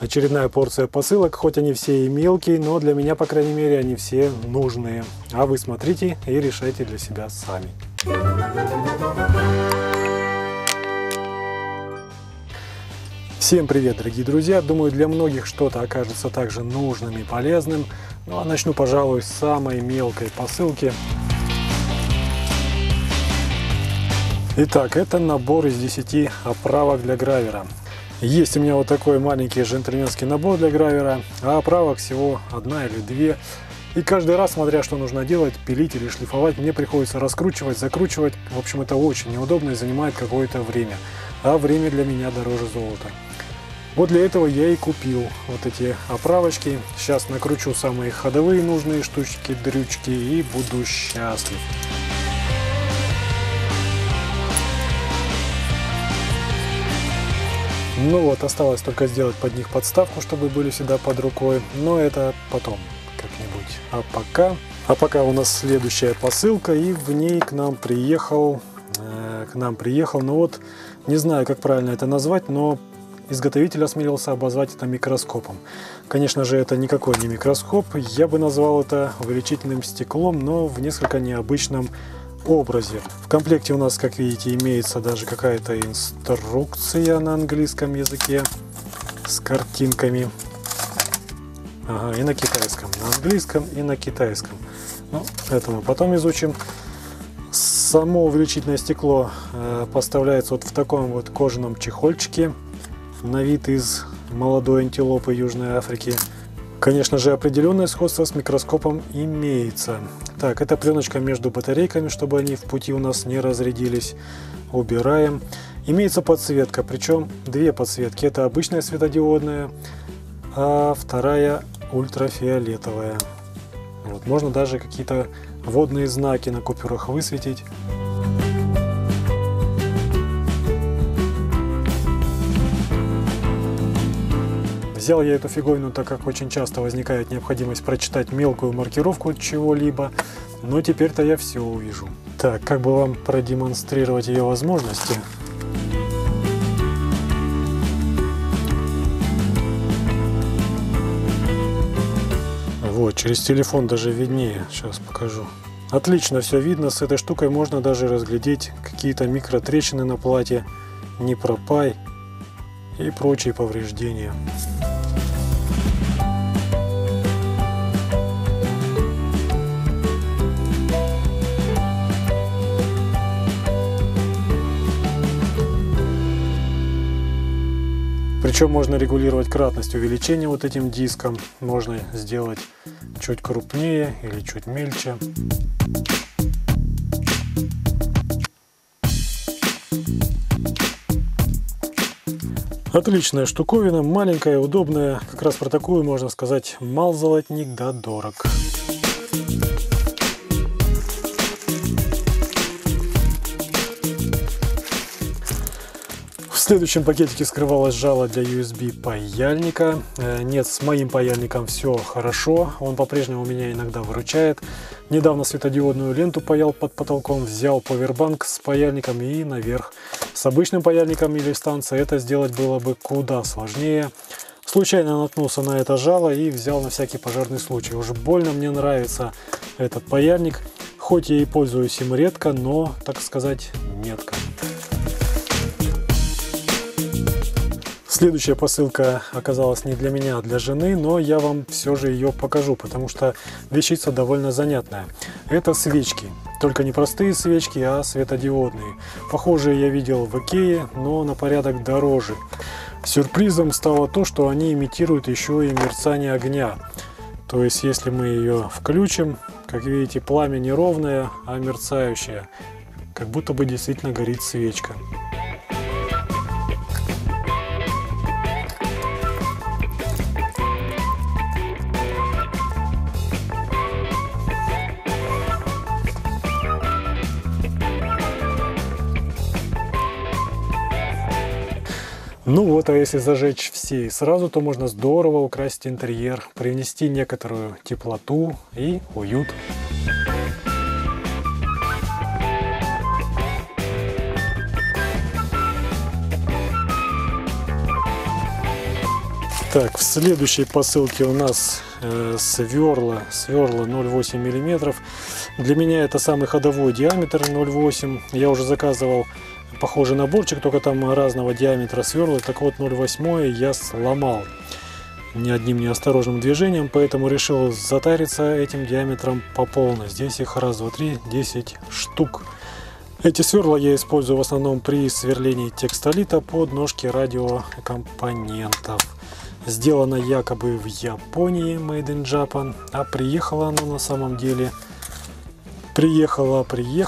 Очередная порция посылок, хоть они все и мелкие, но для меня, по крайней мере, они все нужные. А вы смотрите и решайте для себя сами. Всем привет, дорогие друзья! Думаю, для многих что-то окажется также нужным и полезным. Ну а начну, пожалуй, с самой мелкой посылки. Итак, это набор из 10 оправок для гравера. Есть у меня вот такой маленький джентльменский набор для гравера, а оправок всего 1 или 2. И каждый раз, смотря что нужно делать, пилить или шлифовать, мне приходится раскручивать, закручивать. В общем, это очень неудобно и занимает какое-то время. А время для меня дороже золота. Вот для этого я и купил вот эти оправочки. Сейчас накручу самые ходовые нужные штучки, дрючки и буду счастлив. Ну вот, осталось только сделать под них подставку, чтобы были всегда под рукой, но это потом как-нибудь. А пока у нас следующая посылка, и в ней к нам приехал, ну вот, не знаю, как правильно это назвать, но изготовитель осмелился обозвать это микроскопом. Конечно же, это никакой не микроскоп, я бы назвал это увеличительным стеклом, но в несколько необычном образе. В комплекте у нас, как видите, имеется даже какая-то инструкция на английском языке с картинками. Ага, и на китайском. На английском и на китайском. Ну, это мы потом изучим. Само увеличительное стекло поставляется вот в таком вот кожаном чехольчике на вид из молодой антилопы Южной Африки. Конечно же, определенное сходство с микроскопом имеется. Так, это пленочка между батарейками, чтобы они в пути у нас не разрядились. Убираем. Имеется подсветка, причем 2 подсветки. Это обычная светодиодная, а вторая ультрафиолетовая. Вот, можно даже какие-то водные знаки на купюрах высветить. Взял я эту фиговину, так как очень часто возникает необходимость прочитать мелкую маркировку чего-либо, но теперь-то я все увижу. Так, как бы вам продемонстрировать ее возможности? Вот, через телефон даже виднее, сейчас покажу. Отлично все видно, с этой штукой можно даже разглядеть какие-то микротрещины на плате, непропай и прочие повреждения. Причем можно регулировать кратность увеличения вот этим диском. Можно сделать чуть крупнее или чуть мельче. Отличная штуковина, маленькая, удобная. Как раз про такую можно сказать: мал золотник да дорог. В следующем пакетике скрывалось жало для USB паяльника. Нет, с моим паяльником все хорошо, он по-прежнему меня иногда выручает. Недавно светодиодную ленту паял под потолком, взял повербанк с паяльником и наверх. С обычным паяльником или станцией это сделать было бы куда сложнее. Случайно наткнулся на это жало и взял на всякий пожарный случай. Уж больно мне нравится этот паяльник, хоть я и пользуюсь им редко, но, так сказать, метко. Следующая посылка оказалась не для меня, а для жены, но я вам все же ее покажу, потому что вещица довольно занятная. Это свечки, только не простые свечки, а светодиодные. Похожие я видел в Икее, но на порядок дороже. Сюрпризом стало то, что они имитируют еще и мерцание огня. То есть, если мы ее включим, как видите, пламя не ровное, а мерцающее, как будто бы действительно горит свечка. Ну вот, а если зажечь все и сразу, то можно здорово украсить интерьер, привнести некоторую теплоту и уют. Так, в следующей посылке у нас сверла 0,8 мм. Для меня это самый ходовой диаметр 0,8. Я уже заказывал похожий наборчик, только там разного диаметра сверлы. Так вот, 0,8 я сломал ни одним неосторожным движением, поэтому решил затариться этим диаметром по полной. Здесь их раз, два, три, 10 штук. Эти сверла я использую в основном при сверлении текстолита под ножки радиокомпонентов. Сделано якобы в Японии, made in Japan, а приехало оно на самом деле, приехало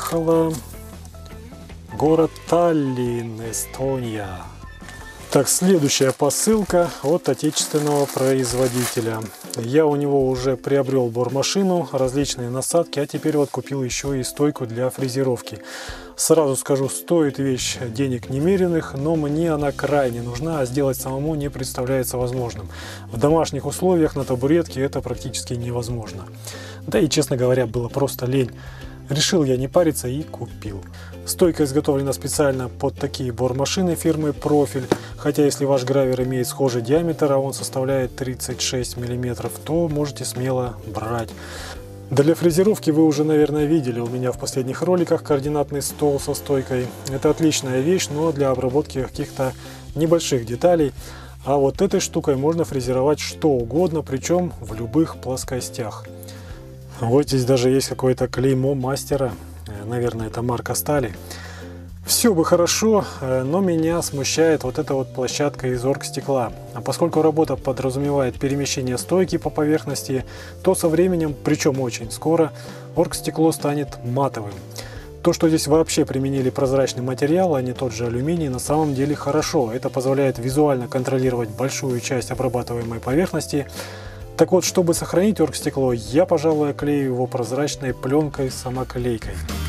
город Таллин, Эстония. Так, следующая посылка от отечественного производителя. Я у него уже приобрел бормашину, различные насадки, а теперь вот купил еще и стойку для фрезеровки. Сразу скажу, стоит вещь денег немеренных, но мне она крайне нужна, а сделать самому не представляется возможным. В домашних условиях на табуретке это практически невозможно. Да и, честно говоря, было просто лень. Решил я не париться и купил. Стойка изготовлена специально под такие бормашины фирмы Профиль. Хотя если ваш гравер имеет схожий диаметр, а он составляет 36 мм, то можете смело брать. Для фрезеровки вы уже, наверное, видели у меня в последних роликах координатный стол со стойкой. Это отличная вещь, но для обработки каких-то небольших деталей. А вот этой штукой можно фрезеровать что угодно, причем в любых плоскостях. Вот здесь даже есть какое-то клеймо мастера. Наверное, это марка стали. Все бы хорошо, но меня смущает вот эта вот площадка из оргстекла. А поскольку работа подразумевает перемещение стойки по поверхности, то со временем, причем очень скоро, оргстекло станет матовым. То, что здесь вообще применили прозрачный материал, а не тот же алюминий, на самом деле хорошо. Это позволяет визуально контролировать большую часть обрабатываемой поверхности. Так вот, чтобы сохранить оргстекло, я, пожалуй, оклею его прозрачной пленкой-самоклейкой.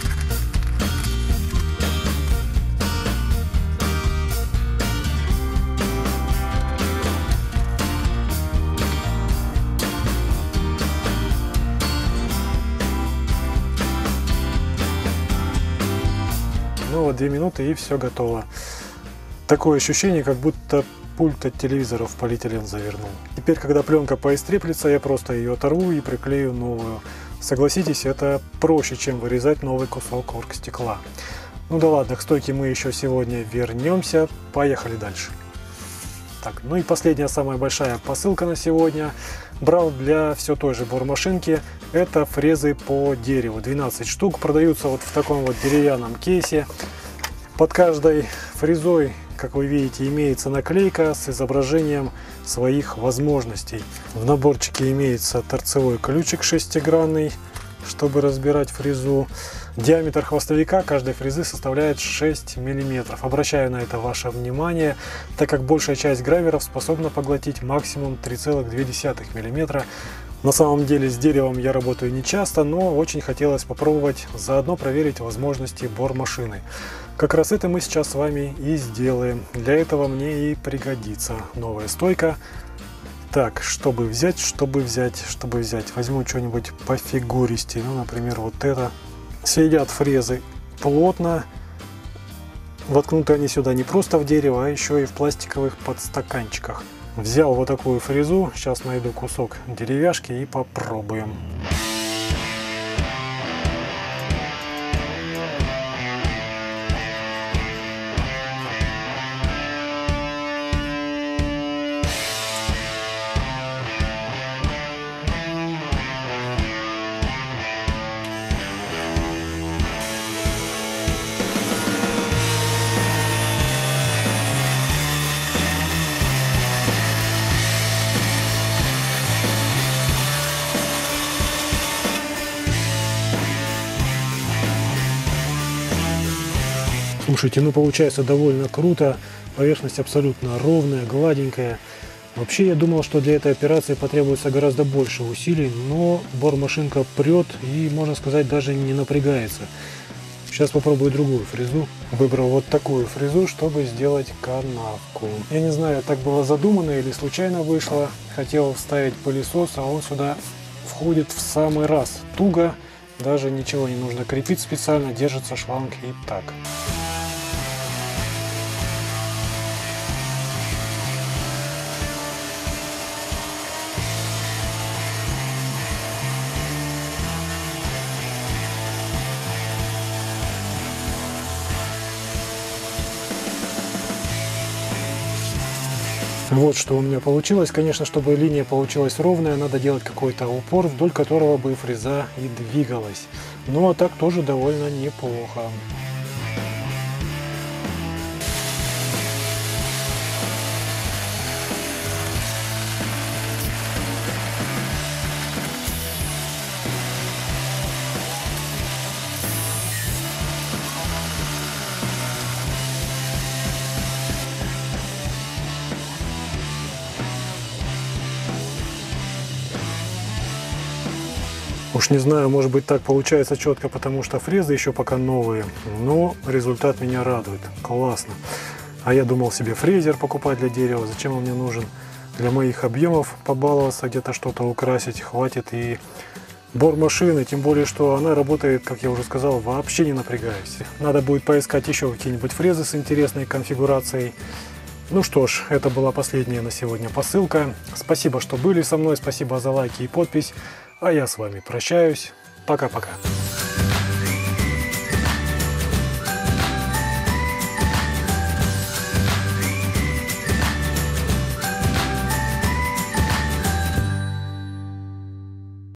Ну вот 2 минуты и все готово. Такое ощущение, как будто пульт от телевизора в полиэтилен завернул. Теперь, когда пленка поистреплется, я просто ее оторву и приклею новую. Согласитесь, это проще, чем вырезать новый кусок оргстекла. Ну да ладно, к стойке мы еще сегодня вернемся. Поехали дальше. Так, ну и последняя, самая большая посылка на сегодня. Брал для все той же бормашинки. Это фрезы по дереву. 12 штук. Продаются вот в таком вот деревянном кейсе. Под каждой фрезой, как вы видите, имеется наклейка с изображением своих возможностей. В наборчике имеется торцевой ключик шестигранный, чтобы разбирать фрезу. Диаметр хвостовика каждой фрезы составляет 6 мм. Обращаю на это ваше внимание, так как большая часть граверов способна поглотить максимум 3,2 мм. На самом деле с деревом я работаю не часто, но очень хотелось попробовать, заодно проверить возможности бормашины. Как раз это мы сейчас с вами и сделаем. Для этого мне и пригодится новая стойка. Так, чтобы взять? Возьму что-нибудь пофигуристее. Ну, например, вот это. Сидят фрезы плотно. Воткнуты они сюда не просто в дерево, а еще и в пластиковых подстаканчиках. Взял вот такую фрезу. Сейчас найду кусок деревяшки и попробуем. Слушайте, ну получается довольно круто, поверхность абсолютно ровная, гладенькая. Вообще я думал, что для этой операции потребуется гораздо больше усилий, но бормашинка прет и, можно сказать, даже не напрягается. Сейчас попробую другую фрезу. Выбрал вот такую фрезу, чтобы сделать канавку. Я не знаю, так было задумано или случайно вышло. Хотел вставить пылесос, а он сюда входит в самый раз. Туго, даже ничего не нужно крепить специально, держится шланг и так. Вот что у меня получилось. Конечно, чтобы линия получилась ровная, надо делать какой-то упор, вдоль которого бы фреза и двигалась. Ну а так тоже довольно неплохо. Уж не знаю, может быть так получается четко, потому что фрезы еще пока новые, но результат меня радует. Классно. А я думал себе фрезер покупать для дерева, зачем он мне нужен? Для моих объемов побаловаться, где-то что-то украсить, хватит и бормашины, тем более, что она работает, как я уже сказал, вообще не напрягаясь. Надо будет поискать еще какие-нибудь фрезы с интересной конфигурацией. Ну что ж, это была последняя на сегодня посылка. Спасибо, что были со мной, спасибо за лайки и подпись. А я с вами прощаюсь. Пока-пока.